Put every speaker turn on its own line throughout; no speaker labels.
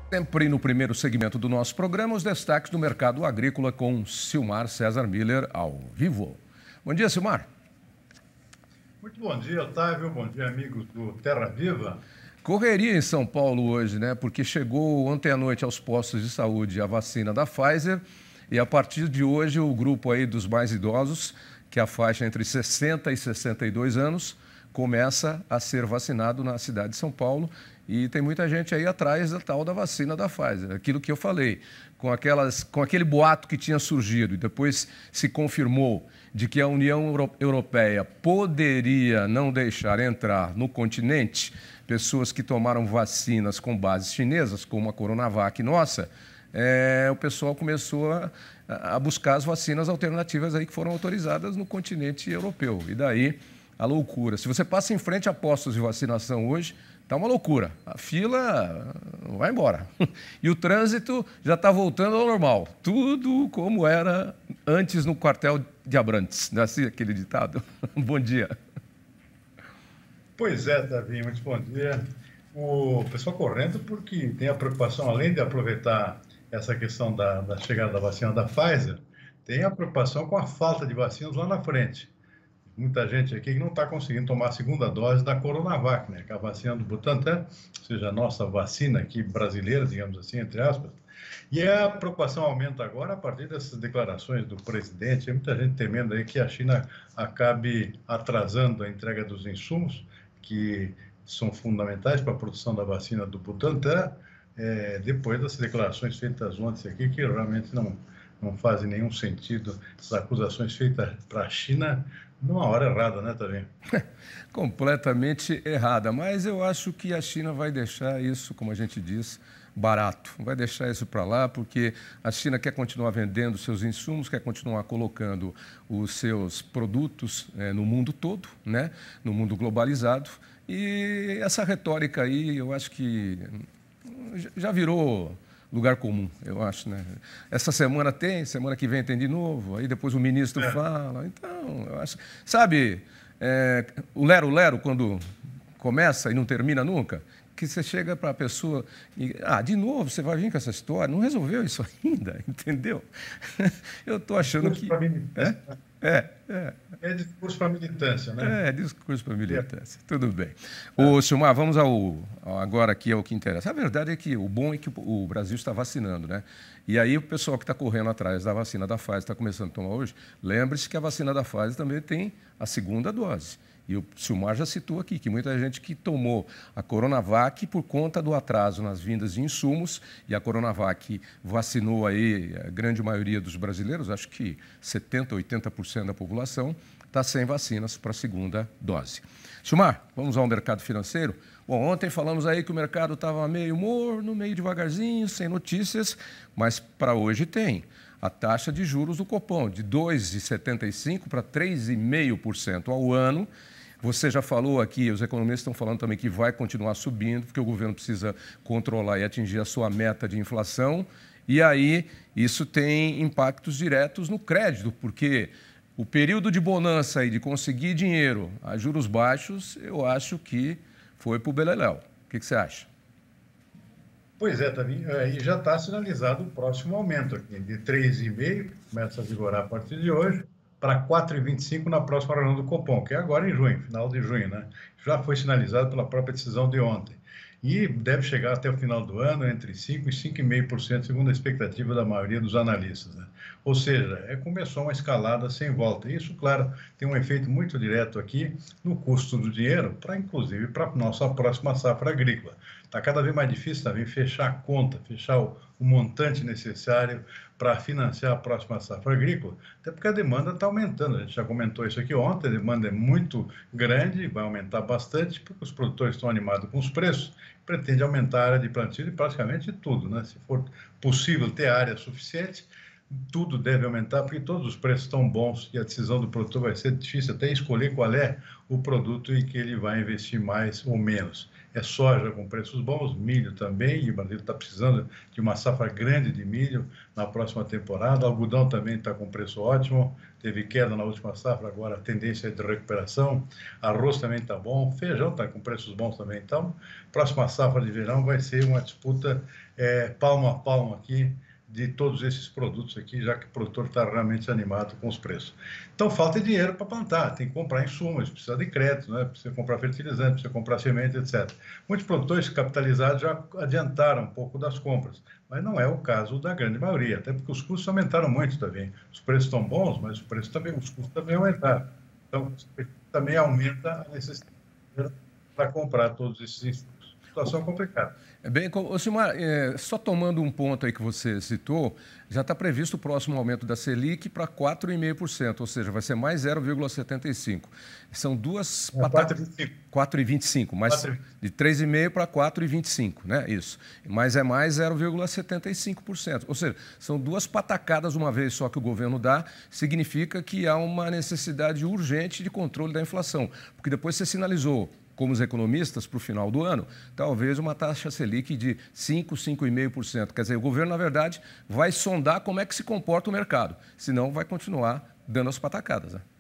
Sempre no primeiro segmento do nosso programa, os destaques do mercado agrícola com Silmar César Miller ao vivo. Bom dia, Silmar.
Muito bom dia, Otávio. Bom dia, amigos do Terra Viva.
Correria em São Paulo hoje, né? Porque chegou ontem à noite aos postos de saúde a vacina da Pfizer e a partir de hoje o grupo aí dos mais idosos, que é a faixa entre 60 e 62 anos, começa a ser vacinado na cidade de São Paulo. E tem muita gente aí atrás da tal da vacina da Pfizer. Aquilo que eu falei, com aquele boato que tinha surgido e depois se confirmou de que a União Europeia poderia não deixar entrar no continente pessoas que tomaram vacinas com bases chinesas, como a Coronavac nossa, o pessoal começou a buscar as vacinas alternativas aí que foram autorizadas no continente europeu. E daí a loucura. Se você passa em frente a postos de vacinação hoje, está uma loucura. A fila vai embora. E o trânsito já está voltando ao normal. Tudo como era antes no quartel de Abrantes. Não é assim aquele ditado? Bom dia.
Pois é, Davi, muito bom dia. O pessoal correndo porque tem a preocupação, além de aproveitar essa questão da chegada da vacina da Pfizer, tem a preocupação com a falta de vacinas lá na frente. Muita gente aqui que não está conseguindo tomar a segunda dose da Coronavac, né? Que é a vacina do Butantan, ou seja, a nossa vacina aqui brasileira, digamos assim, entre aspas. E a preocupação aumenta agora a partir dessas declarações do presidente. Tem muita gente temendo aí que a China acabe atrasando a entrega dos insumos, que são fundamentais para a produção da vacina do Butantan, depois das declarações feitas ontem aqui, que realmente não fazem nenhum sentido, essas acusações feitas para a China numa hora errada, né, Tavinho?
Completamente errada, mas eu acho que a China vai deixar isso, como a gente diz, barato. Vai deixar isso para lá, porque a China quer continuar vendendo seus insumos, quer continuar colocando os seus produtos no mundo todo, né? No mundo globalizado. E essa retórica aí, eu acho que já virou lugar comum, eu acho, né? Essa semana tem, semana que vem tem de novo, aí depois o ministro fala. Então, eu acho... Sabe, o lero-lero, quando começa e não termina nunca, que você chega para a pessoa e... de novo, você vai vir com essa história? Não resolveu isso ainda, entendeu? Eu estou achando que...
É discurso para militância, né?
É discurso para militância. Tudo bem. Ô, Silmar, vamos agora aqui ao que interessa. A verdade é que o bom é que o Brasil está vacinando, né? E aí o pessoal que está correndo atrás da vacina da Pfizer, está começando a tomar hoje, lembre-se que a vacina da Pfizer também tem a segunda dose. E o Silmar já citou aqui que muita gente que tomou a Coronavac por conta do atraso nas vindas de insumos, e a Coronavac vacinou aí a grande maioria dos brasileiros, acho que 70%, 80% da população, está sem vacinas para a segunda dose. Silmar, vamos ao mercado financeiro? Bom, ontem falamos aí que o mercado estava meio morno, meio devagarzinho, sem notícias, mas para hoje tem a taxa de juros do Copom, de 2,75% para 3,5% ao ano. Você já falou aqui, os economistas estão falando também que vai continuar subindo, porque o governo precisa controlar e atingir a sua meta de inflação. E aí, isso tem impactos diretos no crédito, porque o período de bonança aí, de conseguir dinheiro a juros baixos, eu acho que foi para o beleléu. O que você acha?
Pois é, Tavinho, e já está sinalizado o próximo aumento aqui, de 3,5%, começa a vigorar a partir de hoje, para 4,25% na próxima reunião do Copom, que é agora em junho, final de junho, né? Já foi sinalizado pela própria decisão de ontem. E deve chegar até o final do ano entre 5% e 5,5%, segundo a expectativa da maioria dos analistas, né? Ou seja, começou uma escalada sem volta. Isso, claro, tem um efeito muito direto aqui no custo do dinheiro, inclusive para a nossa próxima safra agrícola. Está cada vez mais difícil também fechar a conta, fechar o montante necessário para financiar a próxima safra agrícola, até porque a demanda está aumentando. A gente já comentou isso aqui ontem, a demanda é muito grande, vai aumentar bastante, porque os produtores estão animados com os preços, pretende aumentar a área de plantio de praticamente tudo, né? Se for possível ter área suficiente, tudo deve aumentar, porque todos os preços estão bons e a decisão do produtor vai ser difícil até escolher qual é o produto em que ele vai investir mais ou menos. É soja com preços bons, milho também, e o Brasil está precisando de uma safra grande de milho na próxima temporada. Algodão também está com preço ótimo, teve queda na última safra, agora a tendência é de recuperação. Arroz também está bom, feijão está com preços bons também. Então, próxima safra de verão vai ser uma disputa palmo a palmo aqui, de todos esses produtos aqui, já que o produtor está realmente animado com os preços. Então, falta dinheiro para plantar, tem que comprar insumos, precisa de crédito, né? Precisa comprar fertilizante, precisa comprar semente, etc. Muitos produtores capitalizados já adiantaram um pouco das compras, mas não é o caso da grande maioria, até porque os custos aumentaram muito também. Os preços estão bons, mas os custos também aumentaram. Então, também aumenta a necessidade para comprar todos esses insumos. Situação complicada.
Silmar, só tomando um ponto aí que você citou, já está previsto o próximo aumento da Selic para 4,5%, ou seja, vai ser mais 0,75%. São duas... 4,25%, mais de 3,5% para 4,25%, né? Isso. Mas é mais 0,75%. Ou seja, são duas patacadas uma vez só que o governo dá, significa que há uma necessidade urgente de controle da inflação, porque depois você sinalizou, como os economistas, para o final do ano, talvez uma taxa Selic de 5%, 5,5%. Quer dizer, o governo, na verdade, vai sondar como é que se comporta o mercado, senão vai continuar dando as patacadas, né?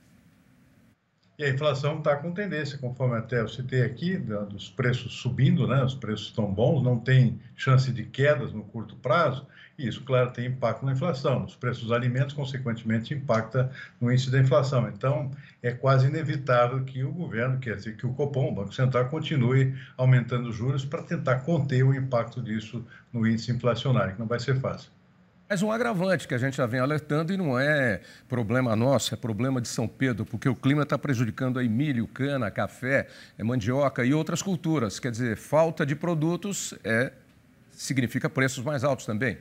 E a inflação está com tendência, conforme até eu citei aqui, dos preços subindo, né? Os preços estão bons, não tem chance de quedas no curto prazo, e isso, claro, tem impacto na inflação. Os preços dos alimentos, consequentemente, impacta no índice da inflação. Então, é quase inevitável que o governo, quer dizer, que o Copom, o Banco Central, continue aumentando os juros para tentar conter o impacto disso no índice inflacionário, que não vai ser fácil.
Mas um agravante que a gente já vem alertando e não é problema nosso, é problema de São Pedro, porque o clima está prejudicando aí milho, cana, café, mandioca e outras culturas. Quer dizer, falta de produtos significa preços mais altos também.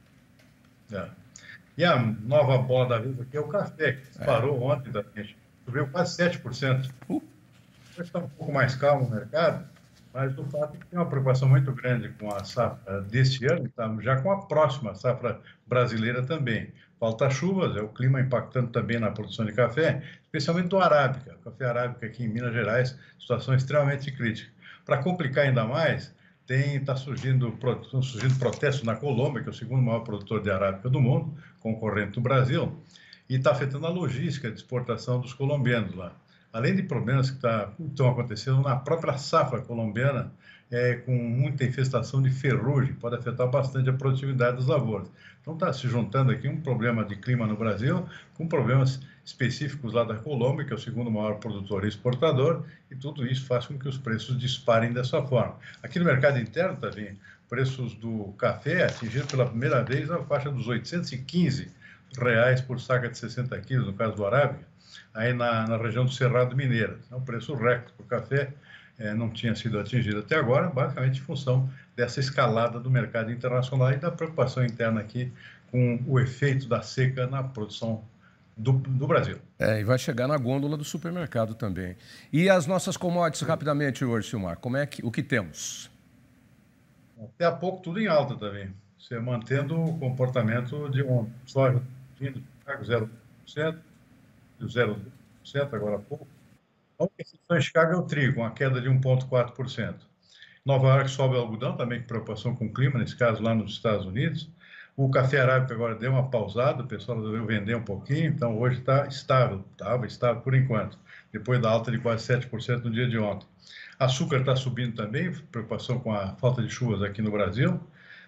E a nova bola da vez aqui é o café, que disparou ontem da gente. Subiu quase 7%. Hoje está um pouco mais calmo o mercado, mas o fato é que tem uma preocupação muito grande com a safra deste ano, já com a próxima safra brasileira também. Falta chuvas, é o clima impactando também na produção de café, especialmente do arábica. O café arábica aqui em Minas Gerais, situação extremamente crítica. Para complicar ainda mais, estão surgindo protestos na Colômbia, que é o segundo maior produtor de arábica do mundo, concorrente do Brasil, e está afetando a logística de exportação dos colombianos lá. Além de problemas que estão acontecendo na própria safra colombiana, com muita infestação de ferrugem, pode afetar bastante a produtividade das lavouras. Então está se juntando aqui um problema de clima no Brasil com problemas específicos lá da Colômbia, que é o segundo maior produtor e exportador, e tudo isso faz com que os preços disparem dessa forma. Aqui no mercado interno, Tavinho, preços do café atingiram pela primeira vez a faixa dos R$815 por saca de 60 quilos, no caso do arábica, aí na região do Cerrado Mineiro. É um preço recorde para o café, não tinha sido atingido até agora, basicamente em função dessa escalada do mercado internacional e da preocupação interna aqui com o efeito da seca na produção do Brasil.
E vai chegar na gôndola do supermercado também. E as nossas commodities, rapidamente hoje, Silmar, o que temos?
Até há pouco tudo em alta também. Você mantendo o comportamento de ontem. Soja, 0,5%, 0,2% agora há pouco. A única exceção em Chicago é o trigo, uma queda de 1,4%. Nova York sobe o algodão, também com preocupação com o clima, nesse caso lá nos Estados Unidos. O café arábica agora deu uma pausada, o pessoal resolveu vender um pouquinho, então hoje está estável, estava estável por enquanto, depois da alta de quase 7% no dia de ontem. Açúcar está subindo também, preocupação com a falta de chuvas aqui no Brasil,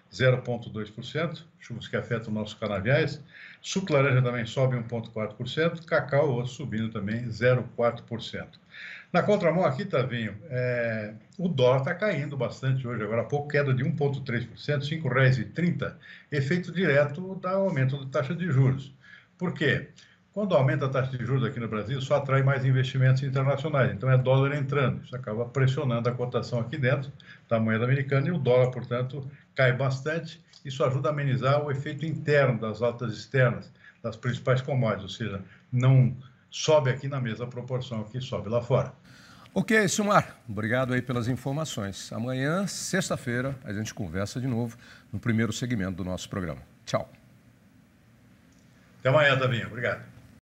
0,2%, chuvas que afetam nossos canaviais. Suco laranja também sobe 1,4%, cacau, outro subindo também 0,4%. Na contramão aqui, Tavinho, o dólar está caindo bastante hoje, agora há pouco queda de 1,3%, R$ 5,30, efeito direto do aumento da taxa de juros. Por quê? Quando aumenta a taxa de juros aqui no Brasil, só atrai mais investimentos internacionais, então é dólar entrando, isso acaba pressionando a cotação aqui dentro da moeda americana e o dólar, portanto, cai bastante. Isso ajuda a amenizar o efeito interno das altas externas das principais commodities, ou seja, não sobe aqui na mesma proporção que sobe lá fora.
Ok, Silmar, obrigado aí pelas informações. Amanhã, sexta-feira, a gente conversa de novo no primeiro segmento do nosso programa. Tchau.
Até amanhã, Tavinho. Obrigado.